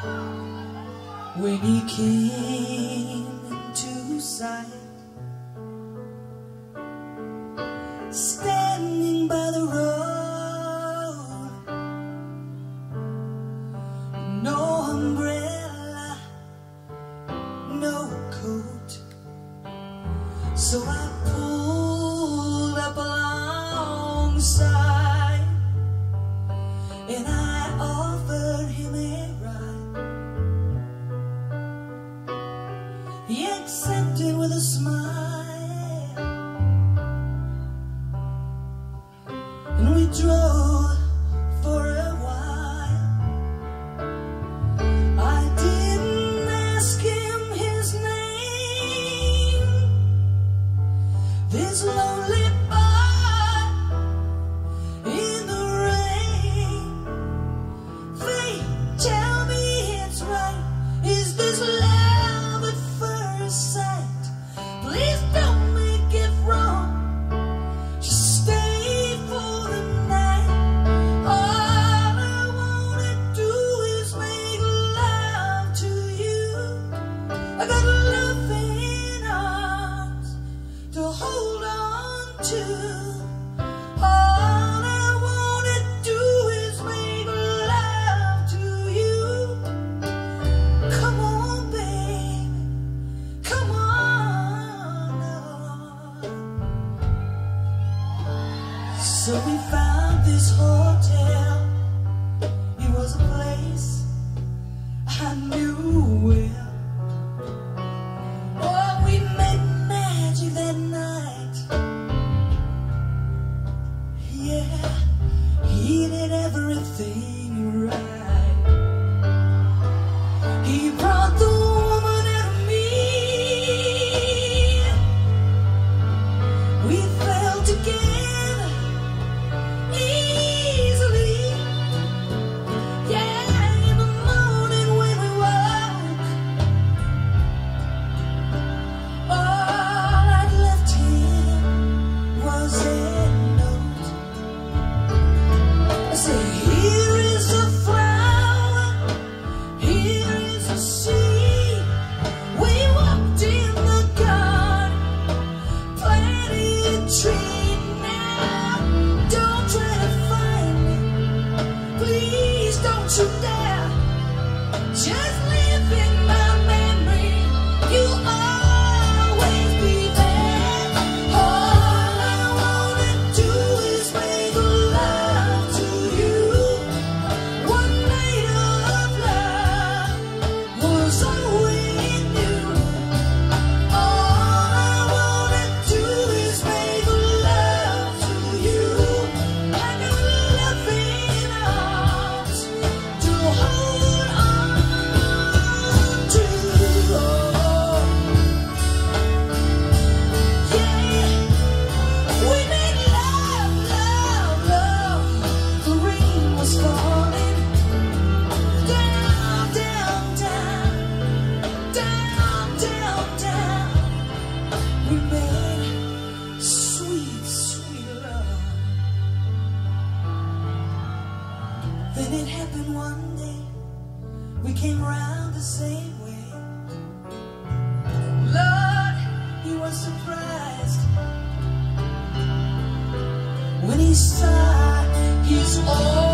When he came into sight, standing by the road, no umbrella, no coat. So I pulled up alongside and I offered him a ride. He accepted with a smile, and we drove for a while. I didn't ask him his name, this lonely boy in the rain. Fate, tell me it's right. Is this love at first sight? Please don't make it wrong. Just stay for the night. All I wanna do is make love to you. I got loving arms to hold on to. All I wanna do is make love to you. Come on, baby, come on now. So we found this hotel. It was a place I knew well. Oh, we made magic that night. Yeah, he did everything right. He brought the woman out of me. We fell together easily. Yeah, in the morning when we woke, all I'd left him was a note. I said, here is a flower, here is a seed. We walked in the garden, planted a tree. Now, don't try to find me, please don't you dare. Just live in my memory, you'll always be there. All I wanna do is make love to you. One night of love was all we knew. All I wanna do is make love to you. I got loving arms to hold on to. Yeah, we made love, love, love. The rain was falling down, down, down, down, down, down. We made sweet, sweet love. Then it happened one day, we came round the same way. Lord, he was surprised when he saw his old